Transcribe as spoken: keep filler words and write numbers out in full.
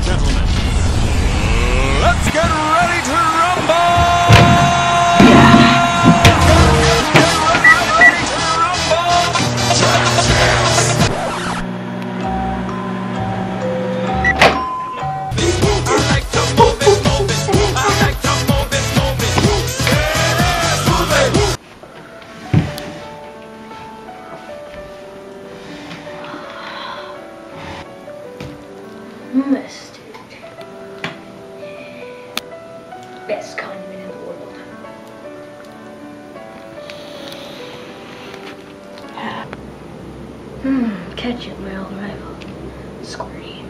and gentlemen, let's get ready to rumble! Mustard. Best condiment in the world. Mmm, ketchup, my old rival. Squirty.